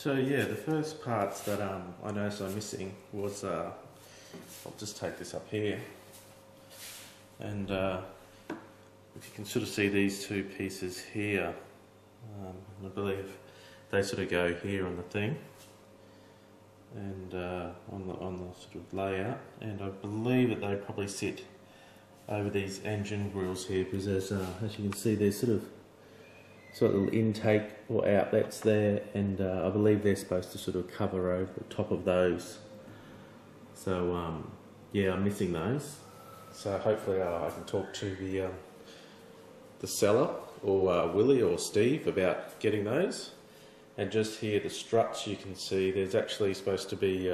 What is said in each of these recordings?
So yeah, the first parts that I noticed I'm missing was, I'll just take this up here, and if you can sort of see these two pieces here, I believe they sort of go here on the thing, and on the sort of layout, and I believe that they probably sit over these engine grills here, because as you can see, there's sort of little intake or outlets there, and I believe they're supposed to sort of cover over the top of those. So yeah, I'm missing those. So hopefully I can talk to the seller, or Willie or Steve, about getting those. And just here, the struts, you can see there's actually supposed to be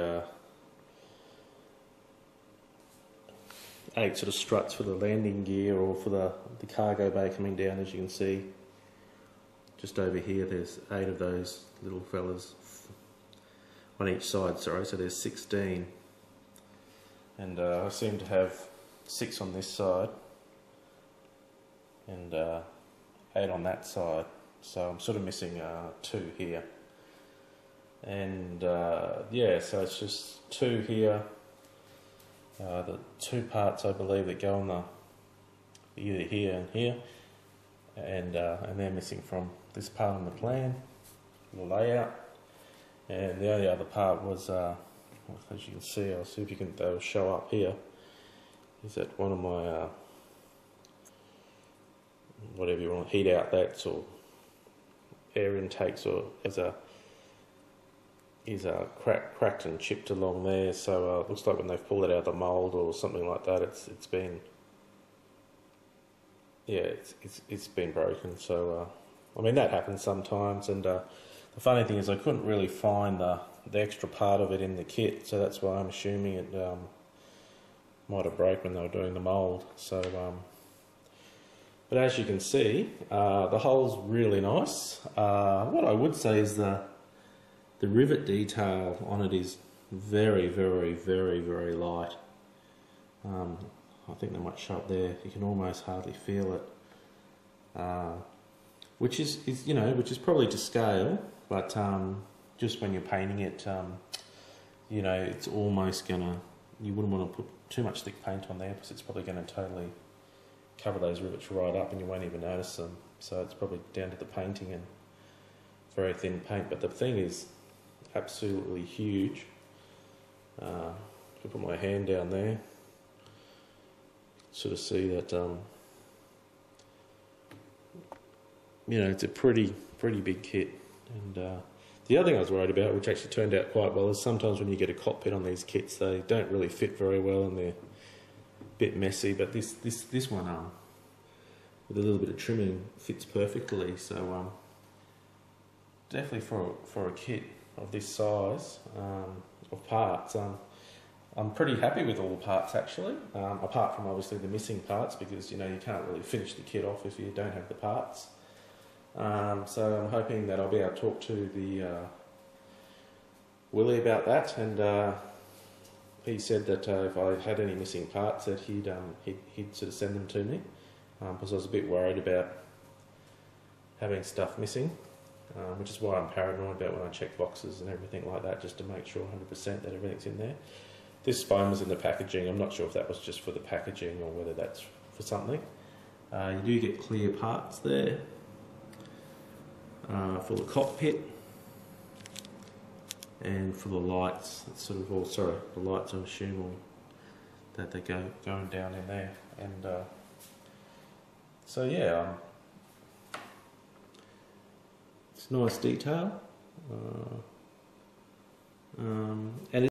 8 sort of struts for the landing gear, or for the cargo bay coming down. As you can see, just over here, there's 8 of those little fellas on each side, sorry, so there's 16. And I seem to have 6 on this side, and 8 on that side, so I'm sort of missing 2 here. And yeah, so it's just 2 here, the 2 parts I believe that go on the either here and here, and they're missing from this part on the plan, the layout. And the only other part was, as you can see, I'll see if they'll show up here, is that one of my whatever you want, heat outlets or air intakes, or is cracked and chipped along there. So it looks like when they've pulled it out of the mould or something like that, it's been, yeah, it's been broken. So I mean, that happens sometimes. And the funny thing is, I couldn't really find the extra part of it in the kit, so that's why I'm assuming it might have broke when they were doing the mould. So but as you can see, the hole's really nice. What I would say is the rivet detail on it is very, very, very, very light. I think they might show up there. You can almost hardly feel it, which is you know, which is probably to scale, but just when you're painting it, you know, it's almost gonna, you wouldn't want to put too much thick paint on there, because it's probably going to totally cover those rivets right up and you won't even notice them. So it's probably down to the painting and very thin paint. But the thing is absolutely huge. If I put my hand down there, sort of see that you know, it's a pretty big kit. And the other thing I was worried about, which actually turned out quite well, is sometimes when you get a cockpit on these kits, they don't really fit very well and they're bit messy, but this one with a little bit of trimming fits perfectly. So definitely for a kit of this size of parts, I'm pretty happy with all the parts actually, apart from obviously the missing parts, because you know, you can't really finish the kit off if you don't have the parts. So I'm hoping that I'll be able to talk to the Willie about that, and he said that if I had any missing parts, that he'd sort of send them to me, because I was a bit worried about having stuff missing, which is why I'm paranoid about when I check boxes and everything like that, just to make sure 100% that everything's in there. This foam was in the packaging. I'm not sure if that was just for the packaging or whether that's for something. You do get clear parts there for the cockpit. And for the lights, it's sort of all, sorry, the lights, I'm assuming that they going down in there. And so yeah, it's nice detail. And